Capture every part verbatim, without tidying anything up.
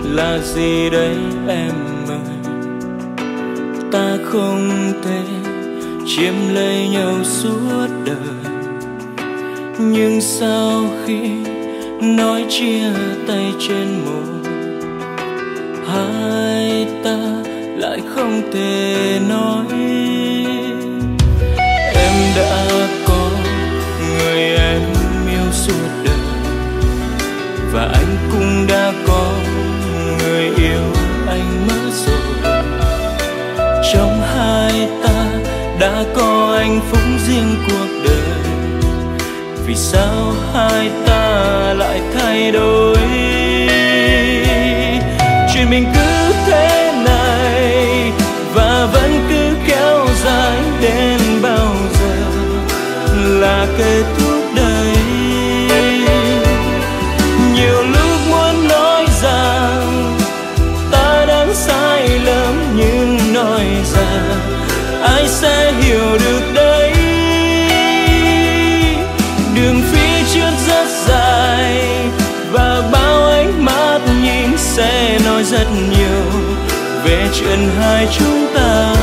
là gì đấy em ơi? Ta không thể chiếm lấy nhau suốt đời, nhưng sau khi nói chia tay trên môi, hai ta lại không thể nói. Em đã có người em yêu suốt đời, và anh cũng đã có người yêu anh mất rồi. Trong hai ta đã có hạnh phúc riêng cuộc đời, vì sao hai ta lại thay đổi? Chuyện mình cứ thế này và vẫn cứ kéo dài đến bao giờ là kết thúc đây? Nhiều lúc muốn nói rằng ta đang sai lầm, nhưng nói ra ai sẽ hiểu được đấy? Đường phía trước rất dài và bao ánh mắt nhìn sẽ nói rất nhiều về chuyện hai chúng ta,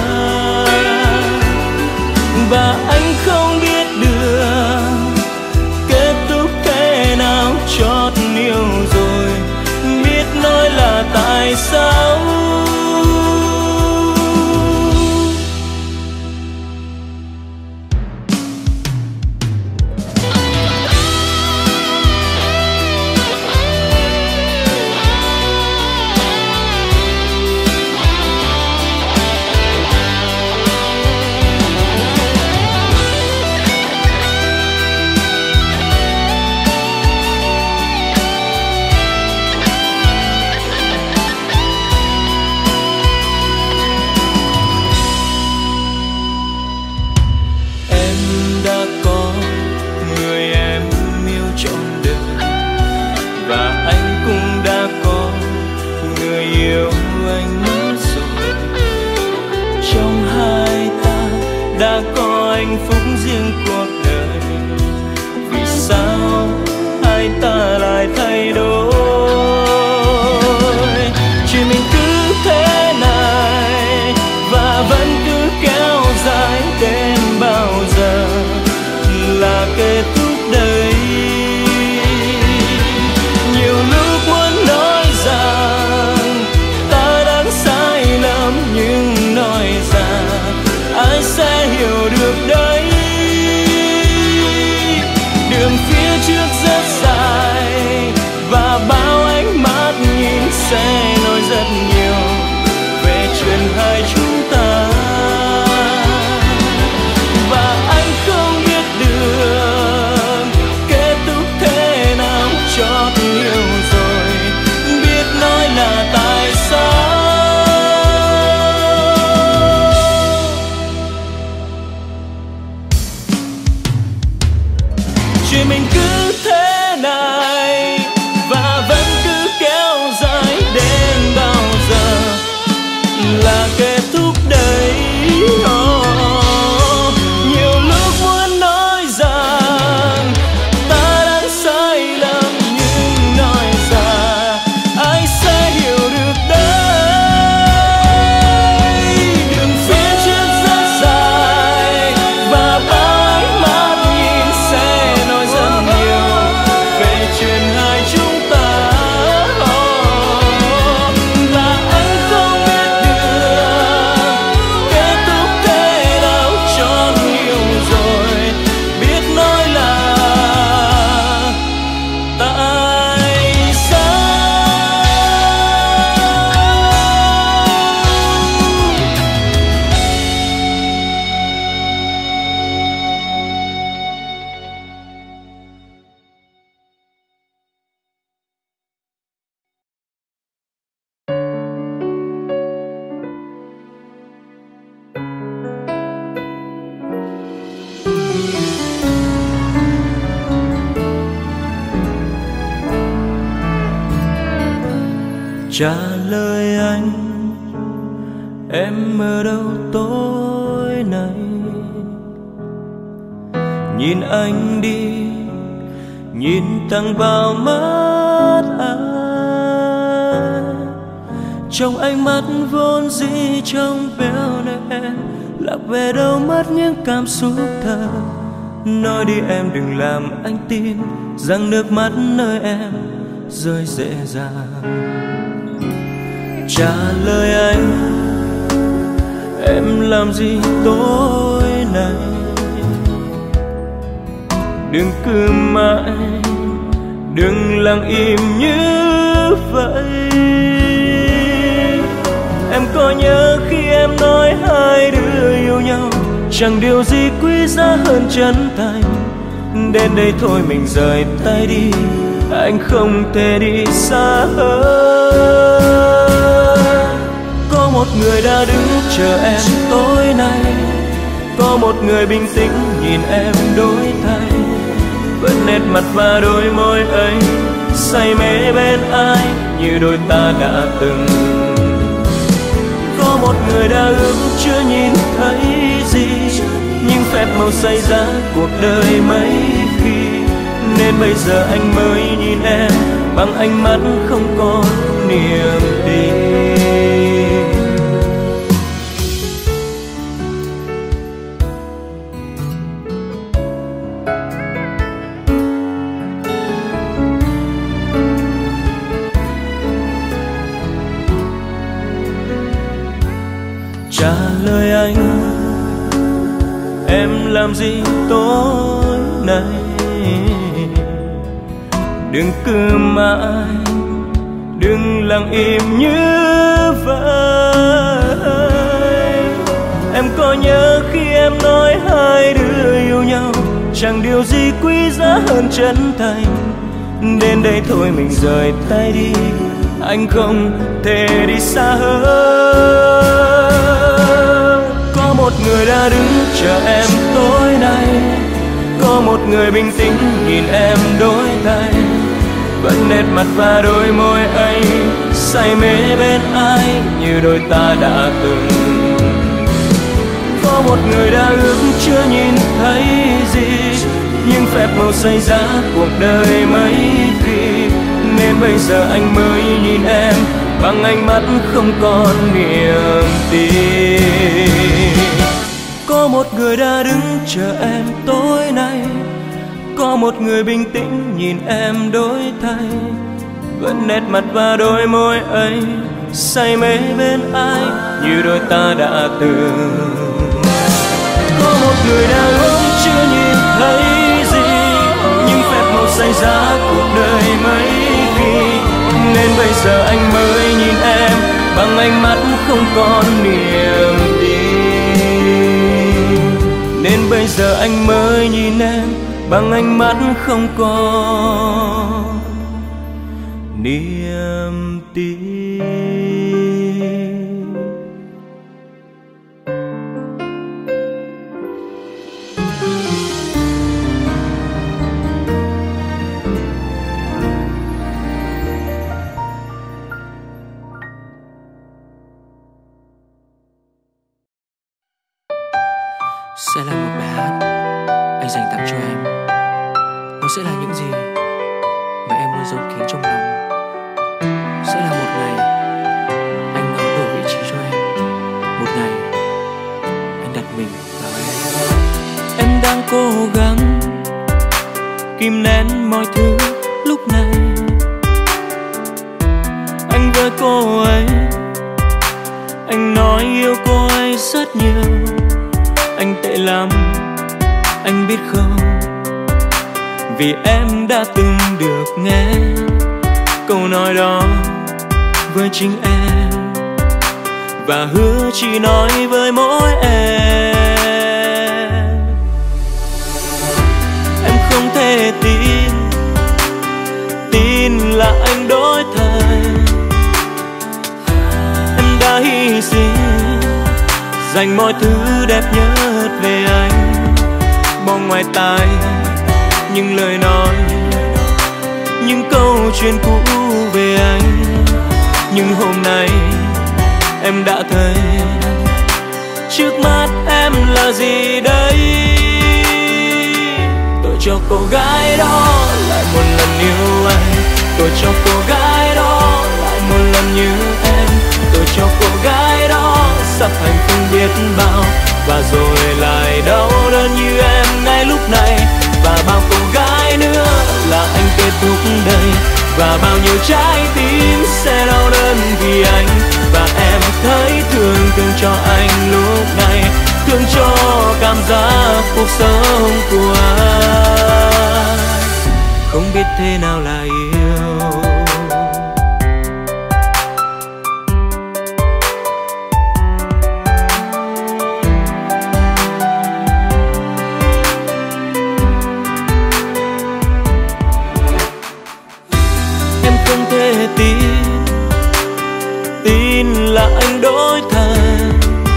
và anh không biết được kết thúc thế nào. Chót yêu rồi biết nói là tại sao. Đã có hạnh phúc riêng cuộc đời, vì sao hai ta lại thay đổi? Chuyện mình cứ thế này và vẫn cứ kéo dài đến bao giờ là kết thúc đây? Nhiều lúc muốn nói rằng ta đang sai lầm, nhưng nói ra ai sẽ hiểu được đấy? Đường phía trước rất dài và bao ánh mắt nhìn sẽ nói rất nhiều về chuyện hai chúng ta, và anh không biết được kết thúc thế nào. Chót yêu rồi biết nói là tại sao. Chuyện mình cứ thế này và vẫn cứ kéo dài đến bao giờ là kết thúc đây? Oh, nhiều lúc muốn nói rằng ta đang sai lầm, nhưng nói ra ai sẽ hiểu được đấy? Đường phía trước rất dài và bao ánh mắt nhìn sẽ nói rất nhiều về chuyện hai chúng ta, oh, và anh không biết được kết thúc thế nào. Chót yêu rồi biết nói là tại sao. Trả lời anh, em ở đâu tối nay? Nhìn anh đi, nhìn thẳng vào mắt anh. trong ánh mắt vốn dĩ trong veo này em lạc về đâu mất những cảm xúc thơ. Nói đi em đừng làm anh tin rằng nước mắt nơi em rơi dễ dàng. Trả lời anh, em làm gì tối nay? Đừng cứ mãi, đừng lặng im như vậy. Em có nhớ khi em nói hai đứa yêu nhau chẳng điều gì quý giá hơn chân thành. Đến đây thôi mình rời tay đi, anh không thể đi xa hơn. Có một người đã đứng chờ em tối nay, có một người bình tĩnh nhìn em đổi thay. Vẫn nét mặt và đôi môi ấy say mê bên ai như đôi ta đã từng. Có một người đã ước chưa nhìn thấy gì, nhưng phép màu say giá cuộc đời mấy khi. Nên bây giờ anh mới nhìn em bằng ánh mắt không có niềm tin. Trả lời anh, em làm gì tối nay? Đừng cứ mãi, đừng lặng im như vậy. Em có nhớ khi em nói hai đứa yêu nhau chẳng điều gì quý giá hơn chân thành. Đến đây thôi mình rời tay đi, anh không thể đi xa hơn. Có một người đã đứng chờ em tối nay, có một người bình tĩnh nhìn em đổi thay. Vẫn nét mặt và đôi môi ấy say mê bên ai như đôi ta đã từng. Có một người đã ước chưa nhìn thấy gì, nhưng phép màu say giá cuộc đời mấy khi. Nên bây giờ anh mới nhìn em bằng ánh mắt không còn niềm tin. Có một người đã đứng chờ em tối nay, có một người bình tĩnh nhìn em đổi thay. Vẫn nét mặt và đôi môi ấy say mê bên ai như đôi ta đã từng. Có một người đã ước chưa nhìn thấy gì, nhưng phép màu say giá cuộc đời mấy khi. Nên bây giờ anh mới nhìn em bằng ánh mắt không còn niềm tin. Nên bây giờ anh mới nhìn em bằng ánh mắt không còn niềm tin. Sẽ là một bài hát anh dành tặng cho em. Nó sẽ là những gì mà em luôn giấu kín trong lòng. Sẽ là một ngày anh nói đổi vị trí cho em, một ngày anh đặt mình vào em. Em đang cố gắng kìm nén mọi thứ lúc này. Anh với cô ấy, anh nói yêu cô ấy rất nhiều. Anh tệ lắm, anh biết không? Vì em đã từng được nghe câu nói đó với chính em, và hứa chỉ nói với mỗi em. Em không thể tin, tin là anh đổi thay. Em đã hy sinh, dành mọi thứ đẹp nhất về anh. Bỏ ngoài tai những lời nói, những câu chuyện cũ về anh. Nhưng hôm nay em đã thấy trước mắt em là gì đây. Tôi cho cô gái đó lại một lần yêu anh, tôi cho cô gái đó lại một lần như em. hạnh phúc biết bao. Và rồi lại đau đớn như em ngay lúc này. Và bao cô gái nữa là anh kết thúc đây. Và bao nhiêu trái tim sẽ đau đớn vì anh. Và em thấy thương thương cho anh lúc này, thương cho cảm giác cuộc sống của anh. Không biết thế nào là yêu. Em không thể tin, tin là anh đổi thay.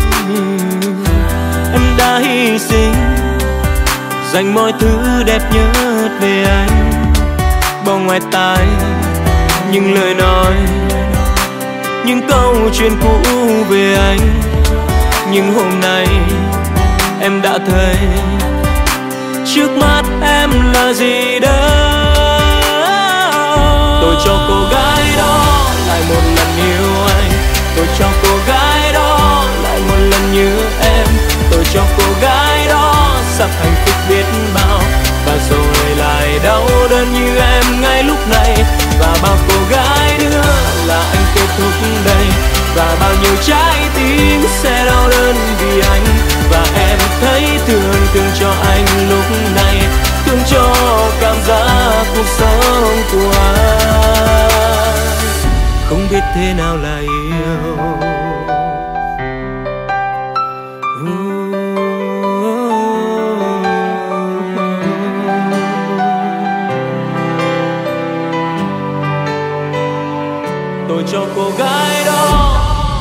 Em đã hy sinh, dành mọi thứ đẹp nhất về anh. Bỏ ngoài tai những lời nói, những câu chuyện cũ về anh. Nhưng hôm nay em đã thấy trước mắt em là gì đó. Tôi cho cô gái đó lại một lần yêu anh. Tôi cho cô gái đó lại một lần như em. Tôi cho cô gái đó sắp hạnh phúc biết bao. Và rồi lại đau đớn như em ngay lúc này. Và bao cô gái nữa là anh kết thúc đây. Và bao nhiêu trái tim sẽ đau đớn vì anh. Và em thấy thương thương cho anh lúc này, thương cho cảm giác cuộc sống của anh. Không biết thế nào là yêu. Tôi cho cô gái đó,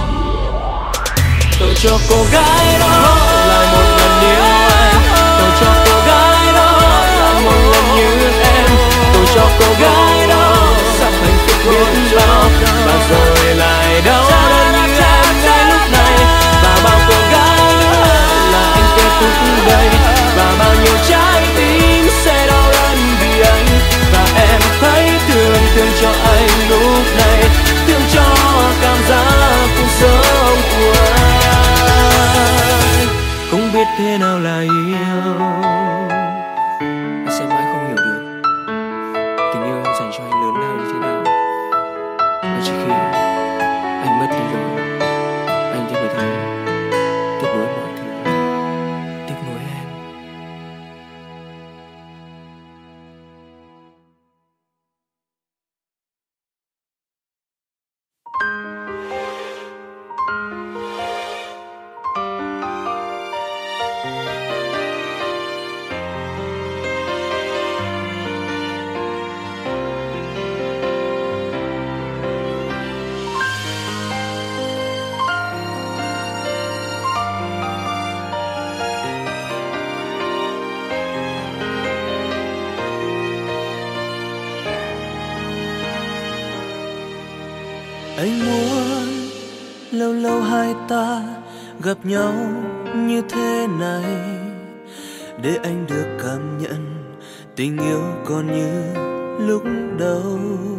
tôi cho cô gái đó lại một lần yêu anh. Tôi cho cô gái đó lại một lần như em. Tôi cho cô gái đó sắp hạnh phúc biết bao. Và rồi lại đau đớn như em ngay lúc này. Và bao cô gái nữa là anh kết thúc đây. Và bao nhiêu trái tim sẽ đau đớn vì anh. Và em thấy thương thương cho anh lúc này, thương cho cảm giác cuộc sống của anh. Không biết thế nào là yêu. Anh sẽ mãi không hiểu được tình yêu em dành cho anh lớn lao như thế nào. Và chỉ khi anh mất đi rồi, anh thì mới thấy tiếc nuối mọi thứ, tiếc nuối em. Anh muốn lâu lâu hai ta gặp nhau như thế này, để anh được cảm nhận tình yêu còn như lúc đầu.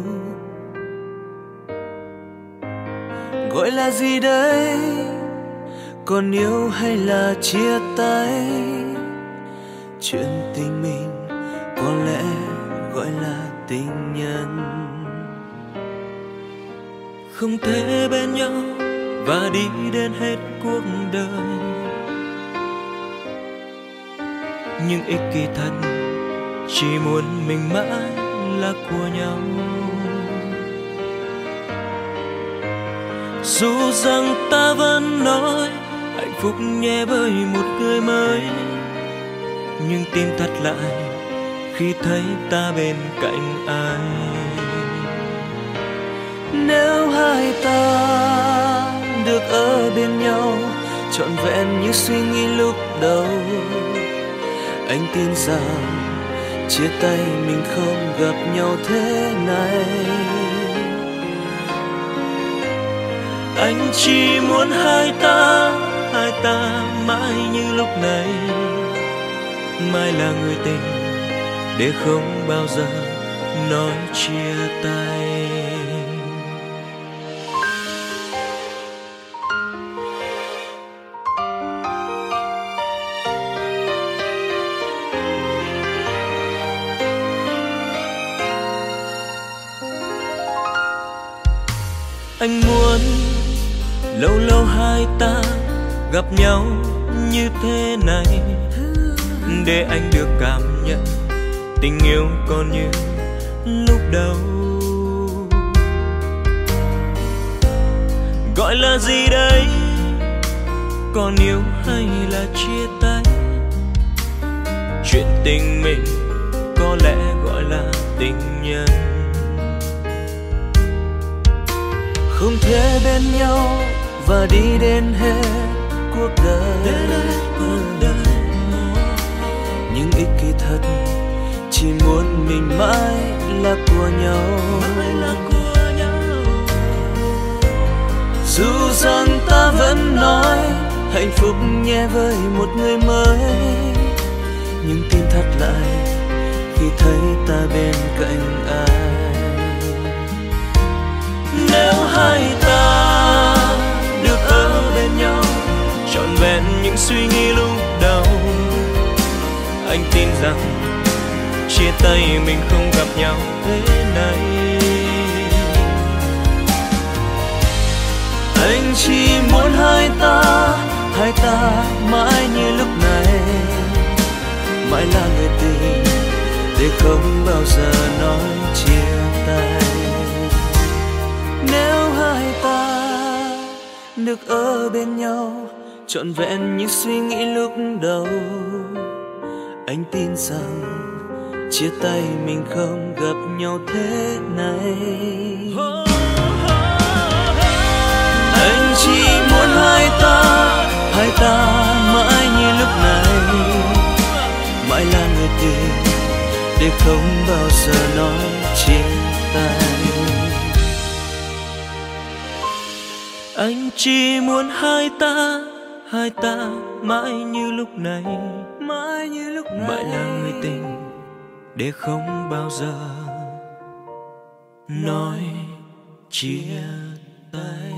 Gọi là gì đấy, còn yêu hay là chia tay? Chuyện tình mình có lẽ gọi là tình nhân. Không thể bên nhau và đi đến hết cuộc đời, nhưng ích kỷ thật chỉ muốn mình mãi là của nhau. Dù rằng ta vẫn nói hạnh phúc nhé bởi một người mới, nhưng tim thật lại khi thấy ta bên cạnh ai. Nếu hai ta được ở bên nhau trọn vẹn như suy nghĩ lúc đầu, anh tin rằng chia tay mình không gặp nhau thế này. Anh chỉ muốn hai ta, hai ta mãi như lúc này, mai là người tình để không bao giờ nói chia tay. Anh muốn lâu lâu hai ta gặp nhau như thế này, để anh được cảm nhận tình yêu còn như lúc đầu. Gọi là gì đấy, còn yêu hay là chia tay? Chuyện tình mình có lẽ gọi là tình nhân. Không thể bên nhau và đi đến hết cuộc đời, nhưng ích kỷ thật chỉ muốn mình mãi là của nhau. Dù rằng ta vẫn nói hạnh phúc nhé với một người mới, nhưng tim thắt lại khi thấy ta bên cạnh ai. Nếu hai ta được ở bên nhau trọn vẹn những suy nghĩ lúc đầu, anh tin rằng chia tay mình không gặp nhau thế này. Anh chỉ muốn hai ta, hai ta mãi như lúc này, mãi là người tình để không bao giờ nói chia tay. Nếu hai ta được ở bên nhau trọn vẹn những suy nghĩ lúc đầu, anh tin rằng chia tay mình không gặp nhau thế này. Anh chỉ muốn hai ta, hai ta mãi như lúc này, mãi là người tình để không bao giờ nói chia tay. Anh chỉ muốn hai ta, hai ta mãi như lúc này, mãi như lúc này, mãi là người tình để không bao giờ nói chia tay.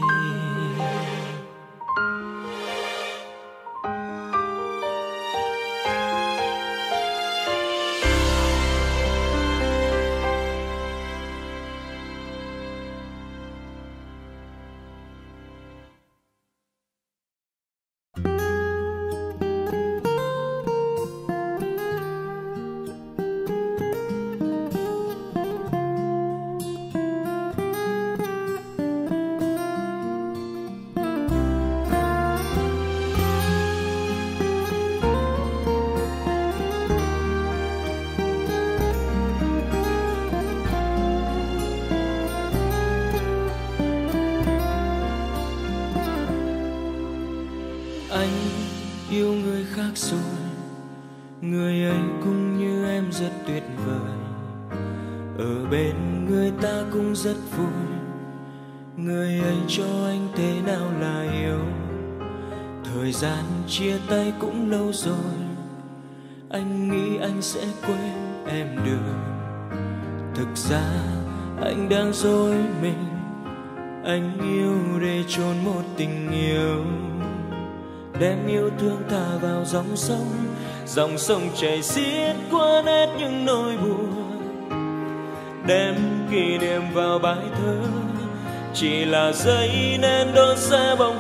Yêu người khác rồi, người ấy cũng như em rất tuyệt vời. Ở bên người ta cũng rất vui, người ấy cho anh thế nào là yêu. Thời gian chia tay cũng lâu rồi, anh nghĩ anh sẽ quên em được. Thực ra anh đang dối mình, anh yêu để trốn một tình yêu, đem yêu thương thả vào dòng sông, dòng sông chảy xiết qua hết những nỗi buồn. Đem kỷ niệm vào bài thơ, chỉ là giấy nên đốt sẽ bóng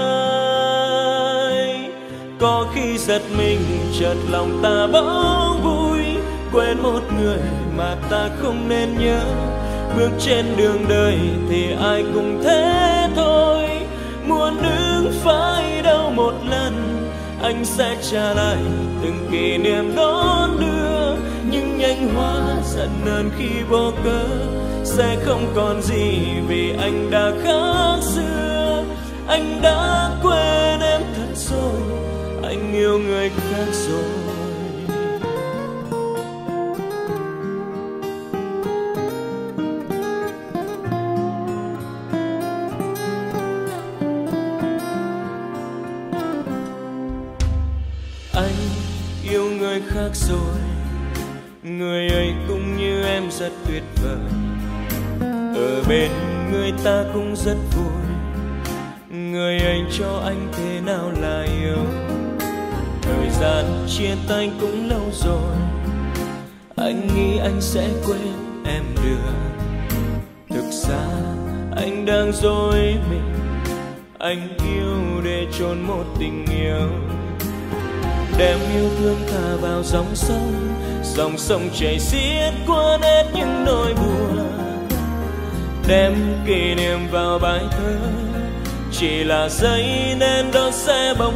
cháy. Có khi giật mình chợt lòng ta bỗng vui, quên một người mà ta không nên nhớ. Bước trên đường đời thì ai cũng thế thôi, muốn đứng phải đâu một lần, anh sẽ trả lại từng kỷ niệm đón đưa. Nhưng nhánh hoa giận hờn khi vô cớ, sẽ không còn gì vì anh đã khác xưa. Anh đã quên em thật rồi, anh yêu người khác rồi. Anh yêu người khác rồi, người ấy cũng như em rất tuyệt vời. Ở bên người ta cũng rất vui, người ấy cho anh thế nào là yêu. Thời gian chia tay cũng lâu rồi, anh nghĩ anh sẽ quên em được. Thực ra anh đang dối mình. Anh yêu để chôn một tình yêu, đem yêu thương thả vào dòng sông. Dòng sông chảy xiết cuốn hết những nỗi buồn, đem kỷ niệm vào bài thơ. Chỉ là giấy nên đó sẽ bóng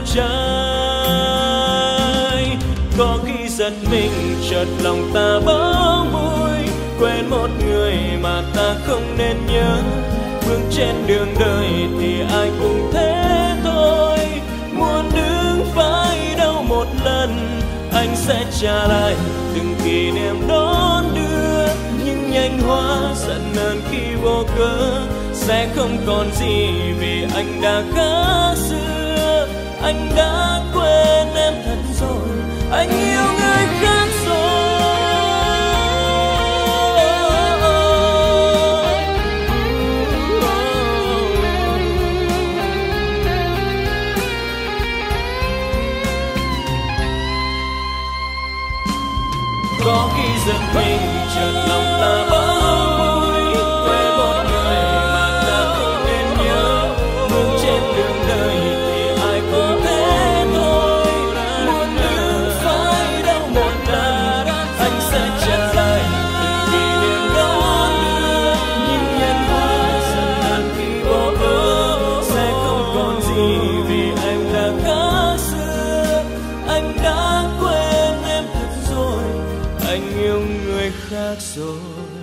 cháy. Có khi giật mình chợt lòng ta bỗng vui, quên một người mà ta không nên nhớ. Bước trên đường đời thì ai cũng thế thôi, muốn đứng phải đâu một lần. Anh sẽ trả lại từng kỷ niệm đón đưa, nhưng nhanh hóa giận hờn khi vô cớ. Sẽ không còn gì vì anh đã khác xưa. Anh đã quên em thật rồi, anh yêu người khác rồi. Có khi giật mình chợt lòng ta bỗng vui, quên một người mà ta không nên nhớ. Bước trên đường đời thì ai cũng thế thôi, muốn đứng phải đâu một lần. Anh sẽ trả lại từng kỷ niệm đón đưa, nhưng nhân hóa dần hờn khi vô cớ. Sẽ không còn gì vì anh đã khác xưa. Anh đã quên em thật rồi, anh yêu người khác rồi.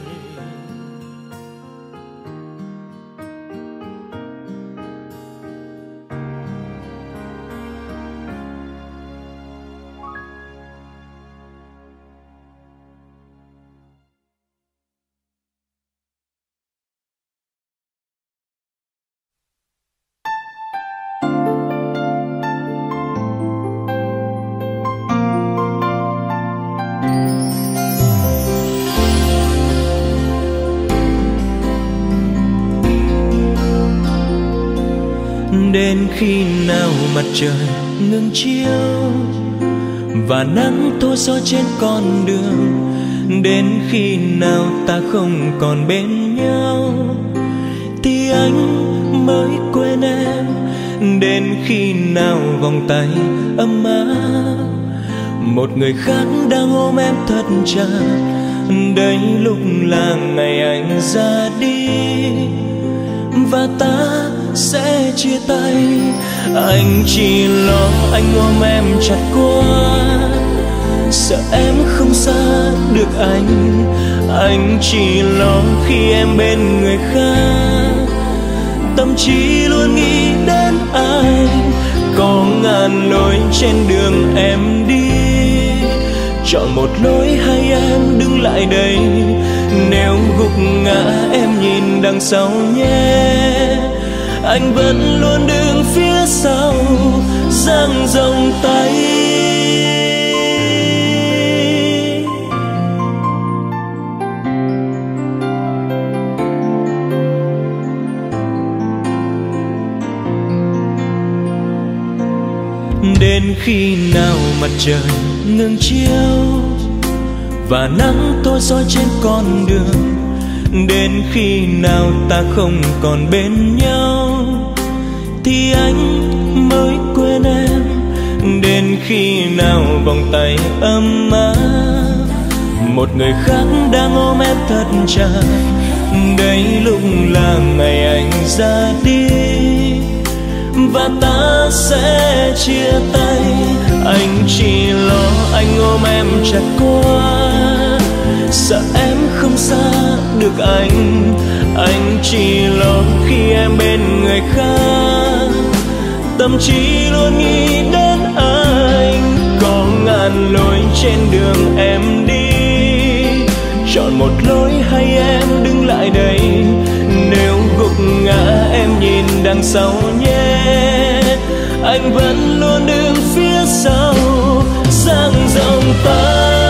Đến khi nào mặt trời ngừng chiếu và nắng thôi gió trên con đường, đến khi nào ta không còn bên nhau thì anh mới quên em. Đến khi nào vòng tay ấm áp một người khác đang ôm em thật chặt, đây lúc là ngày anh ra đi và ta sẽ chia tay. Anh chỉ lo anh ôm em chặt quá, sợ em không xa được anh. Anh chỉ lo khi em bên người khác, tâm trí luôn nghĩ đến anh. Có ngàn lối trên đường em đi, chọn một lối hay em đứng lại đây. Nếu gục ngã em nhìn đằng sau nhé, anh vẫn luôn đứng phía sau dang rộng tay. Đến khi nào mặt trời ngừng chiếu và nắng thôi gió trên con đường, đến khi nào ta không còn bên nhau thì anh mới quên em. Đến khi nào vòng tay ấm áp một người khác đang ôm em thật chặt, đây lúc là ngày anh ra đi và ta sẽ chia tay. Anh chỉ lo anh ôm em chặt quá, sợ em không xa được anh. Anh chỉ lo khi em bên người khác, tâm trí luôn nghĩ đến anh. Có ngàn lối trên đường em đi, chọn một lối hay em đứng lại đây. Nếu gục ngã em nhìn đằng sau nhé, anh vẫn luôn đứng phía sau dang rộng tay.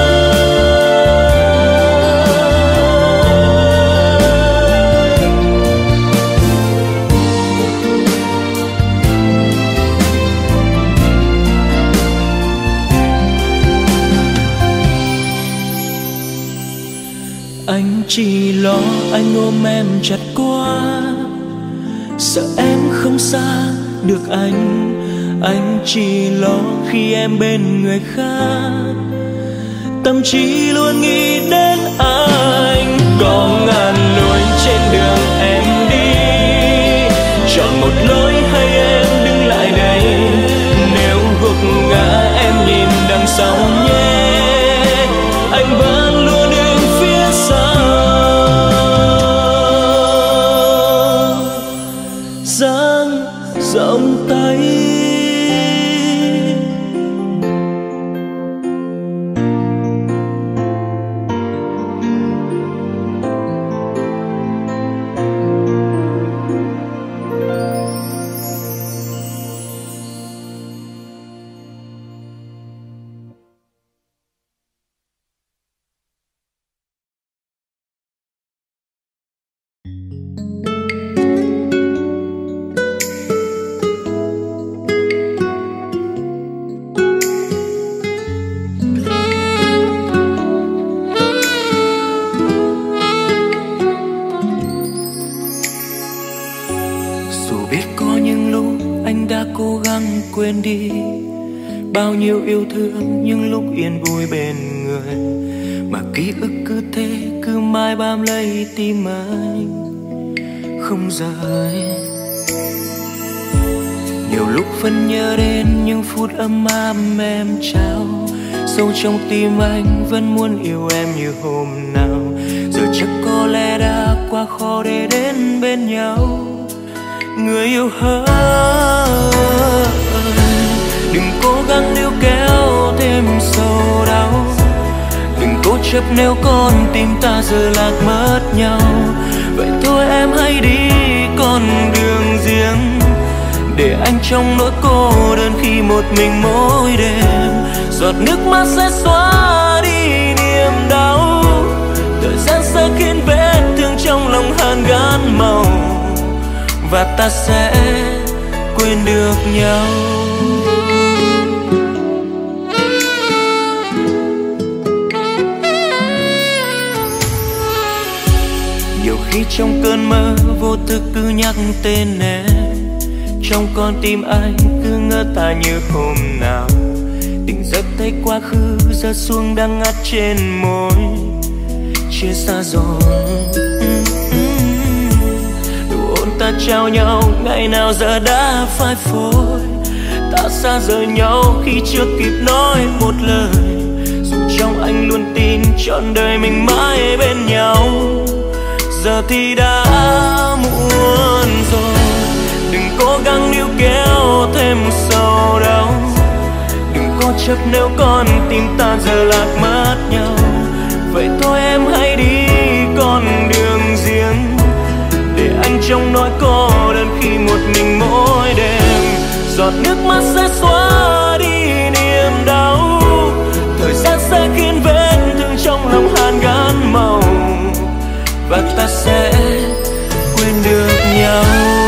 Anh chỉ lo anh ôm em chặt quá, Sợ em không xa được anh, anh chỉ lo khi em bên người khác. Tâm trí luôn nghĩ đến anh. Có ngàn lối trên đường em đi, chọn một lối hay em đứng lại đây. Nếu gục ngã em nhìn đằng sau nhé, anh vẫn luôn đứng phía sau. Dang rộng tay, quên đi bao nhiêu yêu thương những lúc yên vui bên người, mà ký ức cứ thế cứ mãi bám lấy tim anh không rời. Nhiều lúc vẫn nhớ đến những phút ấm áp em trao, sâu trong tim anh vẫn muốn yêu em như hôm nào. Giờ chắc có lẽ đã quá khó để đến bên nhau. Người yêu hỡi, đừng cố gắng níu kéo thêm sầu đau, đừng cố chấp nếu con tim ta giờ lạc mất nhau. Vậy thôi em hãy đi con đường riêng, để anh trong nỗi cô đơn khi một mình mỗi đêm. Giọt nước mắt sẽ xóa đi niềm đau, thời gian sẽ khiến vết thương trong lòng hàn gắn màu, và ta sẽ quên được nhau. Nhiều khi trong cơn mơ vô thức cứ nhắc tên em, trong con tim anh cứ ngỡ ta như hôm nào. Tỉnh giấc thấy quá khứ rơi xuống đang ngắt trên môi, chia xa rồi. Đủ ôn ta trao nhau ngày nào giờ đã phai phôi, ta xa rời nhau khi chưa kịp nói một lời. Dù trong anh luôn tin trọn đời mình mãi bên nhau, giờ thì đã muộn rồi. Đừng cố gắng níu kéo thêm sầu đau, đừng cố chấp nếu con tim ta giờ lạc mất nhau. Vậy thôi em hãy đi con đường riêng, để anh trong nỗi cô đơn khi một mình mỗi đêm. Giọt nước mắt sẽ xóa đi niềm đau, thời gian sẽ khiến vết thương trong lòng hàn gắn màu, và ta sẽ quên được nhau.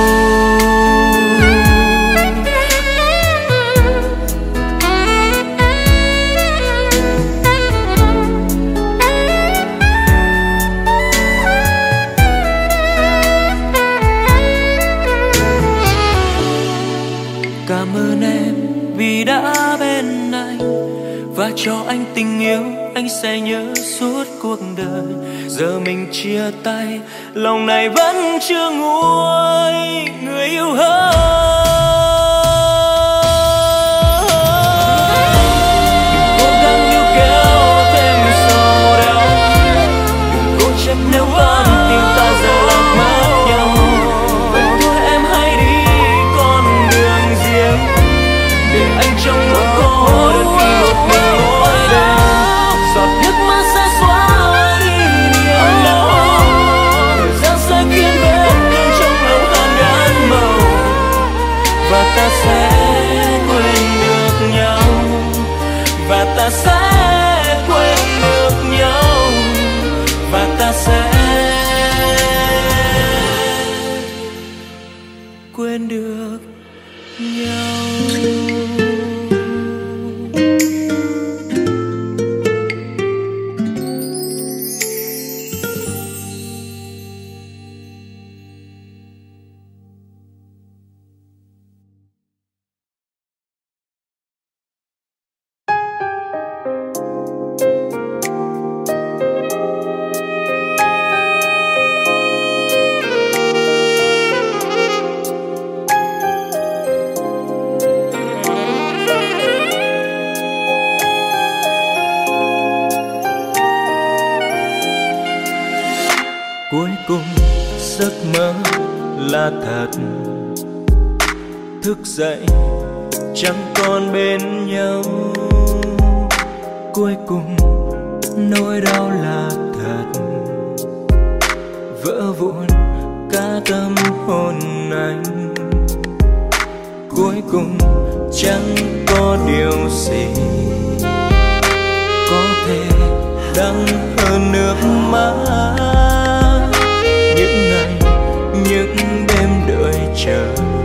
Cảm ơn em vì đã bên anh, và cho anh tình yêu anh sẽ nhớ suốt cuộc đời. Giờ mình chia tay, lòng này vẫn chưa nguôi. Người yêu hỡi, đừng cố gắng níu kéo thêm sầu đau, đừng cố chấp nếu con tim ta giờ lạc mất nhau. Vậy thôi em hãy đi con đường riêng, để anh trong nỗi cô đơn khi một mình mỗi đêm. Giọt nước mắt sẽ xóa đi niềm đau, thời gian sẽ khiến vết thương trong lòng hàn gắn màu, và ta sẽ quên được nhau, và ta sẽ quên được nhau, và ta sẽ quên được nhau. là thật. Thức dậy chẳng còn bên nhau, cuối cùng nỗi đau là thật. Vỡ vụn cả tâm hồn anh, cuối cùng chẳng có điều gì có thể đắng hơn nước mắt. Những ngày những đêm đợi chờ,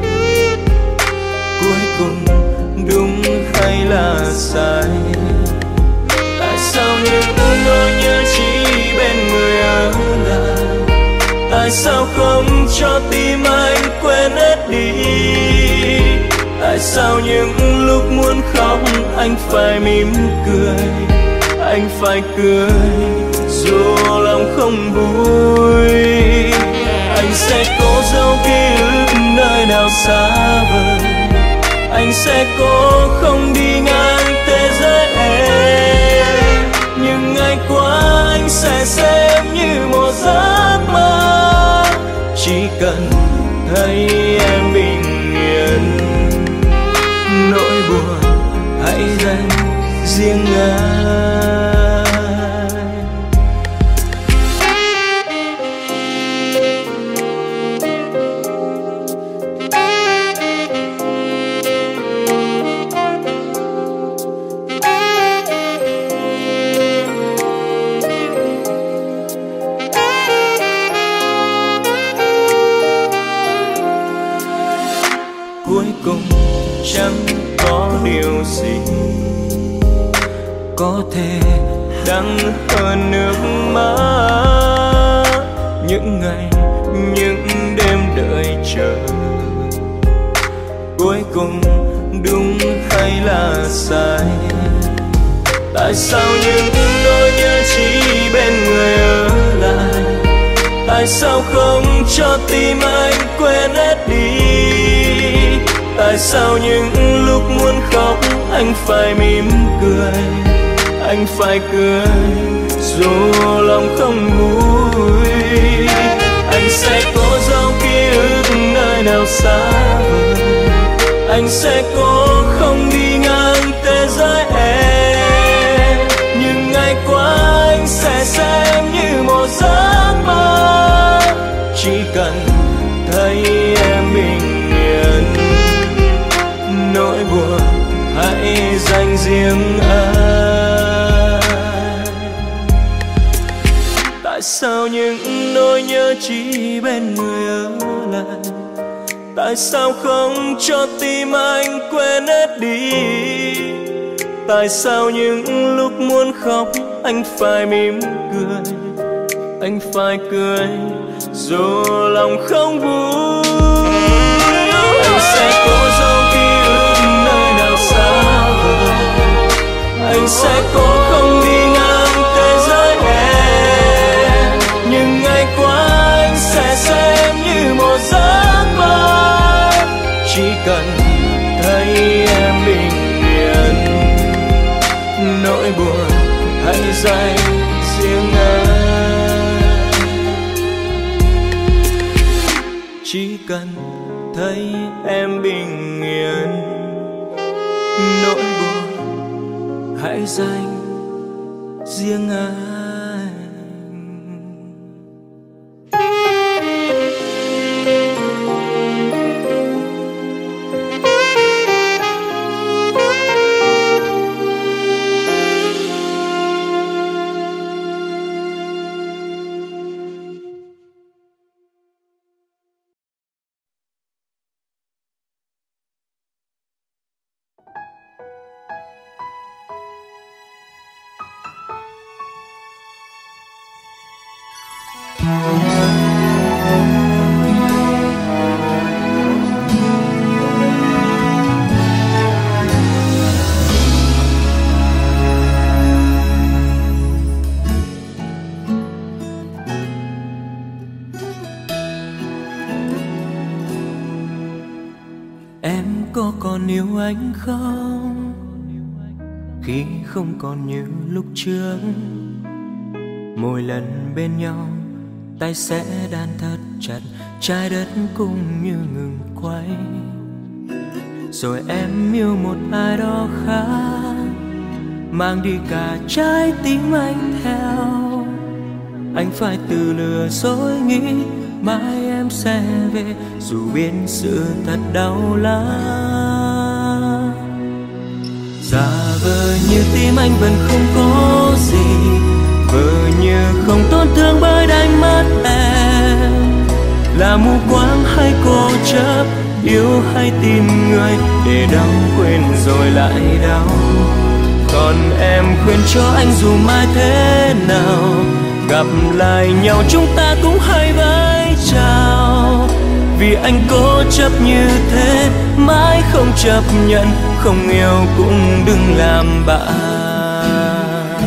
cuối cùng đúng hay là sai? Tại sao những nỗi nhớ chỉ bên người ở lại? Tại sao không cho tim anh quên hết đi? Tại sao những lúc muốn khóc anh phải mỉm cười, anh phải cười dù lòng không vui? Anh sẽ cố giấu ký ức nơi nào xa vời, anh sẽ cố không đi ngang thế giới em. Nhưng ngày qua anh sẽ xem như một giấc mơ, chỉ cần thấy em bình yên, nỗi buồn hãy dành riêng anh. Cuối cùng chẳng có điều gì có thể đắng hơn nước mắt. Những ngày những đêm đợi chờ, cuối cùng đúng hay là sai? Tại sao những nỗi nhớ chỉ bên người ở lại? Tại sao không cho tim anh quên hết đi? Tại sao những lúc muốn khóc anh phải mỉm cười, anh phải cười dù lòng không vui? Anh sẽ cố giấu ký ức nơi nào xa vời, anh sẽ cố không đi ngang thế giới em. Nhưng ngày qua anh sẽ xem như một giấc mơ, chỉ cần thấy em bình yên, nỗi buồn hãy dành riêng anh. Tại sao những nỗi nhớ chỉ bên người ở lại? Tại sao không cho tim anh quên hết đi? Tại sao những lúc muốn khóc anh phải mỉm cười, anh phải cười dù lòng không vui? Anh sẽ cố giấu ký ức nơi nào xa vời, anh sẽ cố không đi ngang thế giới em. Nhưng ngày qua anh sẽ xem như một giấc mơ, chỉ cần thấy em bình yên, nỗi buồn hãy dành riêng anh. Chỉ cần thấy em bình yên, nỗi buồn hãy dành riêng anh. Em có còn yêu anh không? Khi không còn như lúc trước, mỗi lần bên nhau tay sẽ đan thật chặt, trái đất cũng như ngừng quay. Rồi em yêu một ai đó khác, mang đi cả trái tim anh theo. Anh phải tự lừa dối nghĩ mai em sẽ về, dù biết sự thật đau lắm. Giả vờ như tim anh vẫn không có gì, vờ như không tổn thương bởi đánh mất em. Là mù quáng hay cố chấp, yêu hay tìm người để đau quên rồi lại đau. Còn em khuyên cho anh dù mai thế nào, gặp lại nhau chúng ta cũng hãy vẫy chào. Vì anh cố chấp như thế, mãi không chấp nhận, không yêu cũng đừng làm bạn.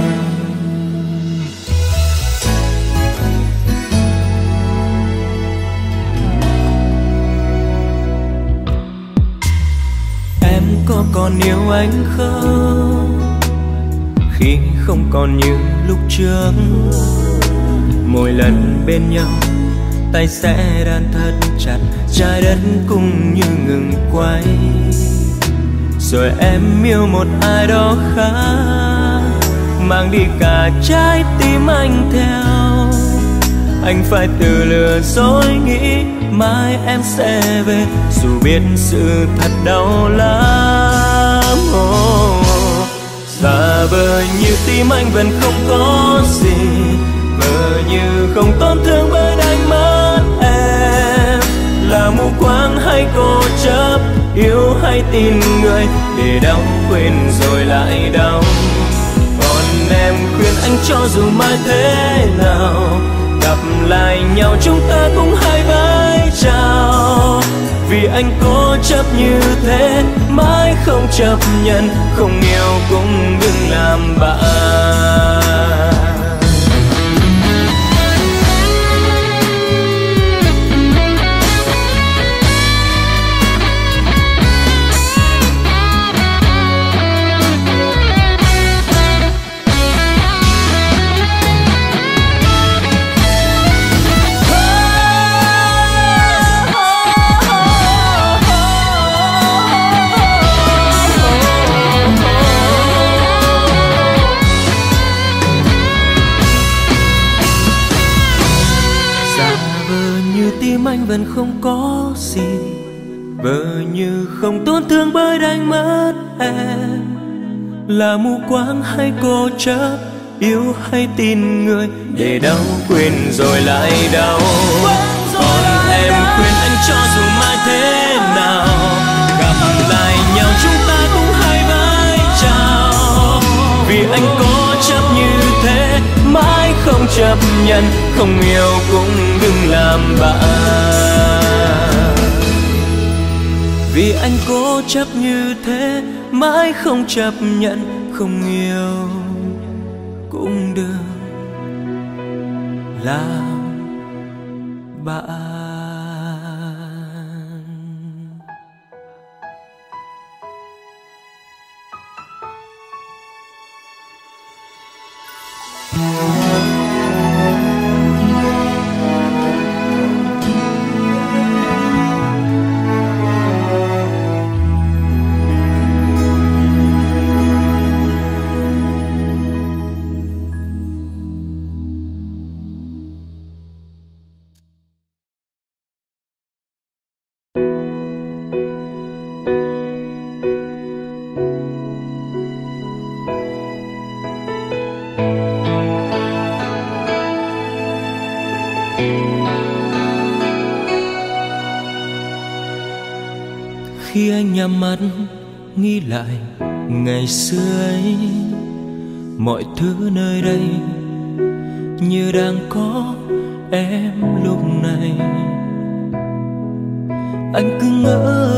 Em có còn yêu anh không, khi không còn như lúc trước? Mỗi lần bên nhau, tay sẽ đan thật chặt, trái đất cũng như ngừng quay. Rồi em yêu một ai đó khác, mang đi cả trái tim anh theo. Anh phải tự lừa dối nghĩ mai em sẽ về, dù biết sự thật đau lắm. Oh, giả vờ như tim anh vẫn không có gì, vờ như không tổn thương bởi đánh mất em. Là mù quáng hay cố chấp, yêu hay tin người để đau quên rồi lại đau. Còn em khuyên anh cho dù mai thế nào, gặp lại nhau chúng ta cũng hãy vẫy chào. Vì anh cố chấp như thế, mãi không chấp nhận, không yêu cũng đừng làm bạn. Anh vẫn không có gì, vờ như không tổn thương bởi đánh mất em. Là mù quáng hay cố chấp, yêu hay tin người để đau quên rồi lại đau. Còn em khuyên anh cho dù mai thế nào, gặp lại nhau chúng ta cũng hãy vẫy chào. Vì anh cố chấp như thế, mãi không chấp nhận, không yêu cũng đừng làm bạn. Vì anh cố chấp như thế, mãi không chấp nhận, không yêu cũng đừng làm bạn. Khi anh nhắm mắt nghĩ lại ngày xưa ấy, mọi thứ nơi đây như đang có em lúc này. Anh cứ ngỡ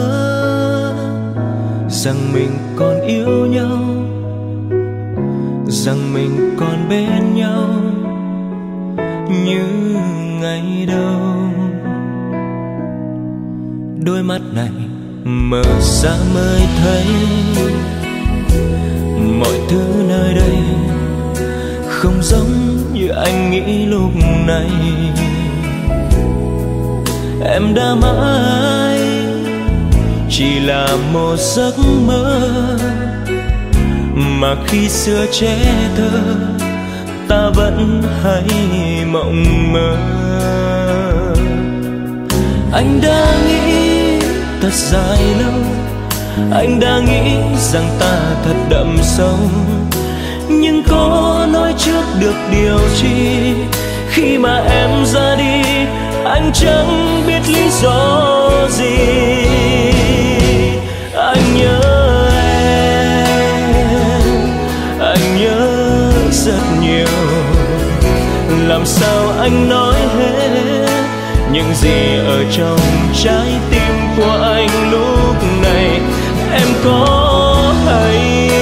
rằng mình còn yêu nhau, rằng mình còn bên nhau như ngày đầu. Đôi mắt này mở ra mới thấy mọi thứ nơi đây không giống như anh nghĩ lúc này. em đã mãi chỉ là một giấc mơ, mà khi xưa trẻ thơ ta vẫn hay mộng mơ. Anh đã nghĩ thật dài lâu, anh đã nghĩ rằng ta thật đậm sâu, nhưng có nói trước được điều chi khi mà em ra đi anh chẳng biết lý do gì. Anh nhớ em, anh nhớ rất nhiều, làm sao anh nói hết những gì ở trong trái tim của anh lúc này. Em có hay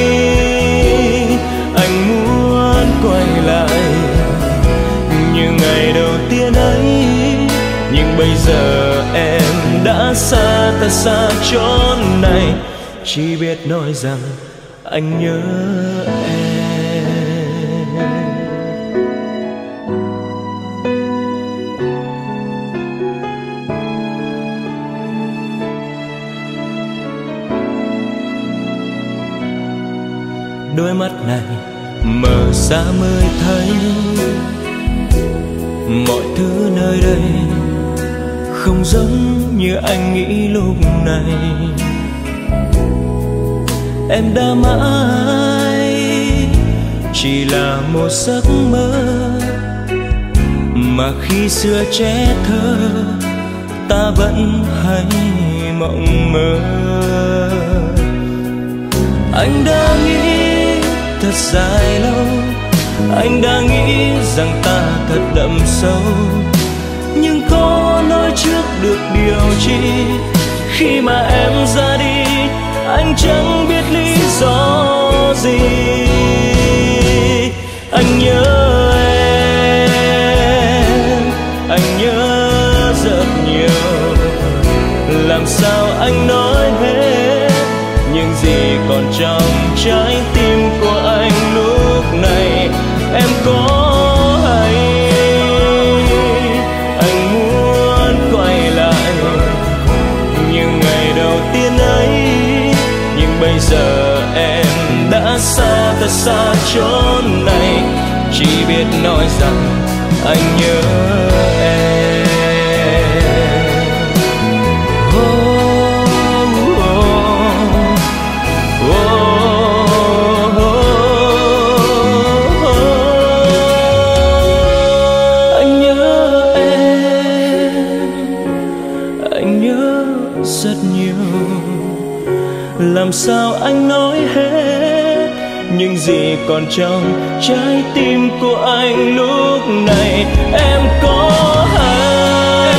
anh muốn quay lại như ngày đầu tiên ấy, nhưng bây giờ em đã xa thật xa chốn này, chỉ biết nói rằng anh nhớ em. Đôi mắt này mở ra mới thấy mọi thứ nơi đây không giống như anh nghĩ lúc này. Em đã mãi chỉ là một giấc mơ, mà khi xưa trẻ thơ ta vẫn hay mộng mơ. Anh đã nghĩ thật dài lâu, anh đã nghĩ rằng ta thật đậm sâu, nhưng có nói trước được điều chi khi mà em ra đi anh chẳng biết lý do gì. Anh nhớ em, anh nhớ rất nhiều, làm sao anh nói hết những gì còn trong trái tim của anh lúc này. Em có hay anh muốn quay lại như ngày đầu tiên ấy, nhưng bây giờ em đã xa thật xa chốn này, chỉ biết nói rằng anh nhớ em. Làm sao anh nói hết những gì còn trong trái tim của anh lúc này. Em có hay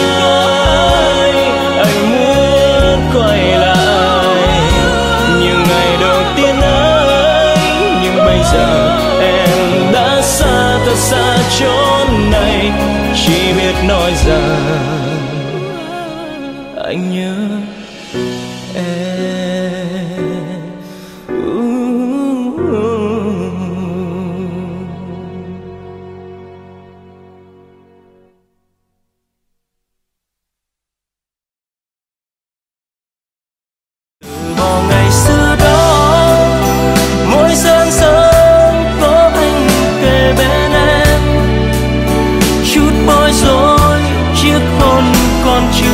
anh muốn quay lại như ngày đầu tiên ấy, nhưng bây giờ em đã xa thật xa chốn này, chỉ biết nói rằng anh nhớ em. Con